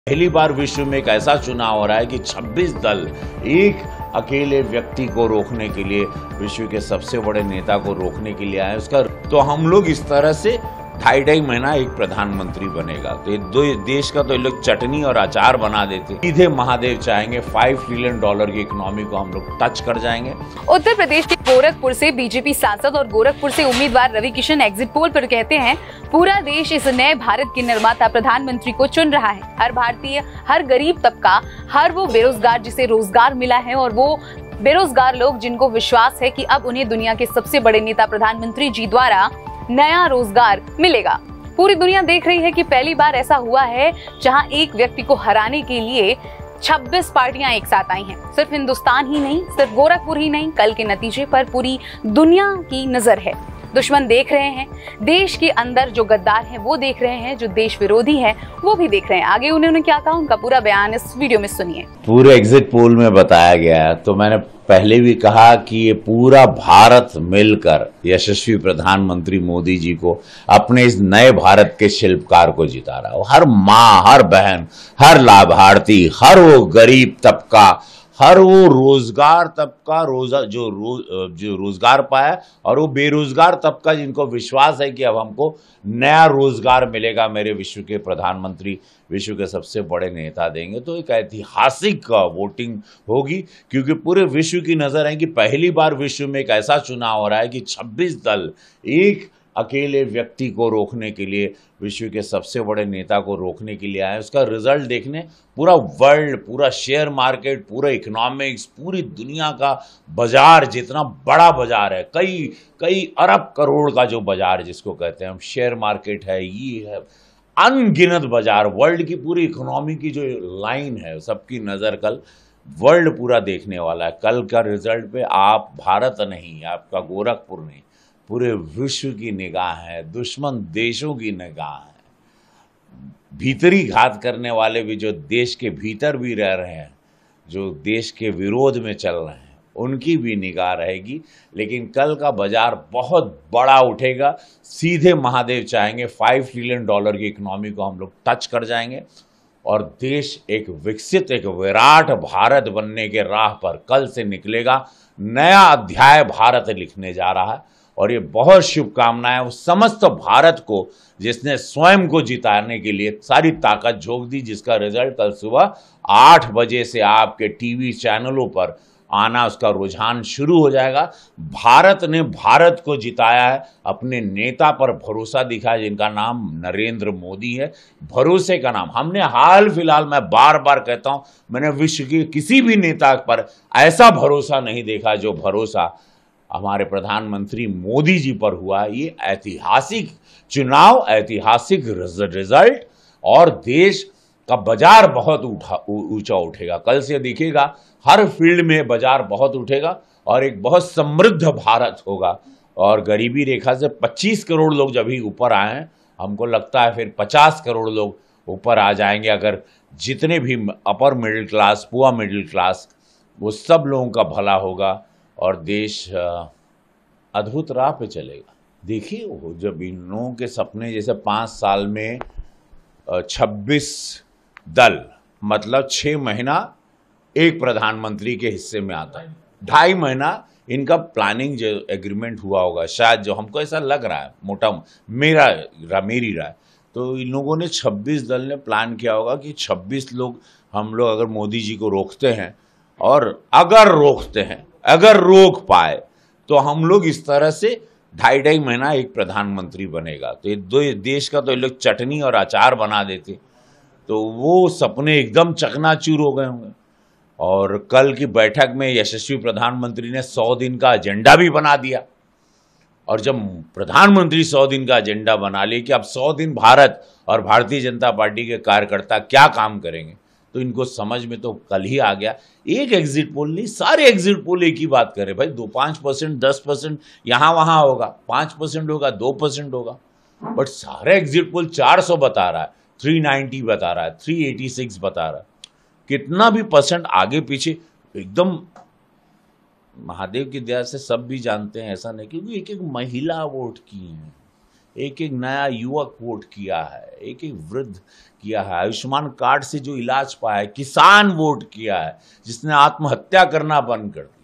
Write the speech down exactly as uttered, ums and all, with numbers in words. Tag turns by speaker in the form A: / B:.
A: पहली बार विश्व में एक ऐसा चुनाव हो रहा है कि छब्बीस दल एक अकेले व्यक्ति को रोकने के लिए, विश्व के सबसे बड़े नेता को रोकने के लिए आए उसका। तो हम लोग इस तरह से ढाई ढाई महीना एक प्रधानमंत्री बनेगा, तो ये दो देश का तो ये लोग चटनी और अचार बना देते। सीधे महादेव चाहेंगे फाइव ट्रिलियन डॉलर की इकोनॉमी को हम लोग टच कर जाएंगे।
B: उत्तर प्रदेश के गोरखपुर से बीजेपी सांसद और गोरखपुर से उम्मीदवार रवि किशन एग्जिट पोल पर कहते हैं, पूरा देश इस नए भारत के निर्माता प्रधानमंत्री को चुन रहा है। हर भारतीय, हर गरीब तबका, हर वो बेरोजगार जिसे रोजगार मिला है और वो बेरोजगार लोग जिनको विश्वास है कि अब उन्हें दुनिया के सबसे बड़े नेता प्रधानमंत्री जी द्वारा नया रोजगार मिलेगा। पूरी दुनिया देख रही है कि पहली बार ऐसा हुआ है जहां एक व्यक्ति को हराने के लिए छब्बीस पार्टियां एक साथ आई हैं। सिर्फ हिंदुस्तान ही नहीं, सिर्फ गोरखपुर ही नहीं, कल के नतीजे पर पूरी दुनिया की नजर है। दुश्मन देख रहे हैं, देश के अंदर जो गद्दार हैं वो देख रहे हैं, जो देश विरोधी हैं वो भी देख रहे हैं। आगे उन्होंने क्या कहा, उनका पूरा बयान इस वीडियो में सुनिए।
A: पूरे एग्जिट पोल में बताया गया है, तो मैंने पहले भी कहा कि ये पूरा भारत मिलकर यशस्वी प्रधानमंत्री मोदी जी को, अपने इस नए भारत के शिल्पकार को जिता रहा है। हर माँ, हर बहन, हर लाभार्थी, हर वो गरीब तबका, हर वो रोजगार तबका रोजा जो रो, जो रोजगार पाया, और वो बेरोजगार तबका जिनको विश्वास है कि अब हमको नया रोजगार मिलेगा, मेरे विश्व के प्रधानमंत्री विश्व के सबसे बड़े नेता देंगे। तो एक ऐतिहासिक वोटिंग होगी, क्योंकि पूरे विश्व की नजर है कि पहली बार विश्व में एक ऐसा चुनाव हो रहा है कि छब्बीस दल एक अकेले व्यक्ति को रोकने के लिए, विश्व के सबसे बड़े नेता को रोकने के लिए आए। उसका रिजल्ट देखने पूरा वर्ल्ड, पूरा शेयर मार्केट, पूरा इकोनॉमिक्स, पूरी दुनिया का बाजार, जितना बड़ा बाजार है, कई कई अरब करोड़ का जो बाजार जिसको कहते हैं हम, शेयर मार्केट है, ये है अनगिनत बाजार, वर्ल्ड की पूरी इकोनॉमी की जो लाइन है, सबकी नज़र कल वर्ल्ड पूरा देखने वाला है। कल का रिजल्ट पे आप भारत नहीं, आपका गोरखपुर नहीं, पूरे विश्व की निगाह है, दुश्मन देशों की निगाह है, भीतरी घात करने वाले भी जो देश के भीतर भी रह रहे हैं, जो देश के विरोध में चल रहे हैं, उनकी भी निगाह रहेगी। लेकिन कल का बाजार बहुत बड़ा उठेगा। सीधे महादेव चाहेंगे फाइव ट्रिलियन डॉलर की इकोनॉमी को हम लोग टच कर जाएंगे और देश एक विकसित, एक विराट भारत बनने के राह पर कल से निकलेगा। नया अध्याय भारत लिखने जा रहा है और ये बहुत शुभकामनाएं उस समस्त भारत को जिसने स्वयं को जिताने के लिए सारी ताकत झोंक दी, जिसका रिजल्ट कल सुबह आठ बजे से आपके टीवी चैनलों पर आना, उसका रुझान शुरू हो जाएगा। भारत ने भारत को जिताया है, अपने नेता पर भरोसा दिखाया जिनका नाम नरेंद्र मोदी है। भरोसे का नाम हमने हाल फिलहाल, मैं बार बार कहता हूं, मैंने विश्व के किसी भी नेता पर ऐसा भरोसा नहीं देखा जो भरोसा हमारे प्रधानमंत्री मोदी जी पर हुआ। ये ऐतिहासिक चुनाव, ऐतिहासिक रिजल्ट, और देश का बाजार बहुत उठा ऊंचा उठेगा। कल से दिखेगा हर फील्ड में बाजार बहुत उठेगा और एक बहुत समृद्ध भारत होगा। और गरीबी रेखा से पच्चीस करोड़ लोग जब ही ऊपर आए हैं, हमको लगता है फिर पचास करोड़ लोग ऊपर आ जाएंगे, अगर जितने भी upper middle class, poor middle class, वो सब लोगों का भला होगा और देश अद्भुत राह पे चलेगा। देखिए वो जब इन लोगों के सपने, जैसे पाँच साल में छब्बीस दल, मतलब छः महीना एक प्रधानमंत्री के हिस्से में आता है, ढाई महीना इनका प्लानिंग जो एग्रीमेंट हुआ होगा शायद, जो हमको ऐसा लग रहा है, मोटा मेरा रा, मेरी राय, तो इन लोगों ने छब्बीस दल ने प्लान किया होगा कि छब्बीस लोग हम लोग अगर मोदी जी को रोकते हैं, और अगर रोकते हैं, अगर रोक पाए, तो हम लोग इस तरह से ढाई ढाई महीना एक प्रधानमंत्री बनेगा। तो ये दो देश का तो ये लोग चटनी और अचार बना देते, तो वो सपने एकदम चकनाचूर हो गए होंगे। और कल की बैठक में यशस्वी प्रधानमंत्री ने सौ दिन का एजेंडा भी बना दिया, और जब प्रधानमंत्री सौ दिन का एजेंडा बना लिए कि अब सौ दिन भारत और भारतीय जनता पार्टी के कार्यकर्ता क्या काम करेंगे, तो इनको समझ में तो कल ही आ गया। एक एग्जिट पोल नहीं, सारे एग्जिट पोल एक ही बात करे भाई, दो पाँच परसेंट दस परसेंट यहाँ वहाँ होगा, पाँच परसेंट होगा, दो परसेंट होगा, बट सारे एग्जिट पोल चार सौ बता रहा है, तीन सौ नब्बे बता रहा है, तीन सौ छियासी बता रहा है। कितना भी परसेंट आगे पीछे, एकदम महादेव की दया से सब भी जानते हैं, ऐसा नहीं, क्योंकि एक एक महिला वोट की है, एक एक नया युवक वोट किया है, एक एक वृद्ध किया है, आयुष्मान कार्ड से जो इलाज पाया है, किसान वोट किया है जिसने आत्महत्या करना बंद कर दिया।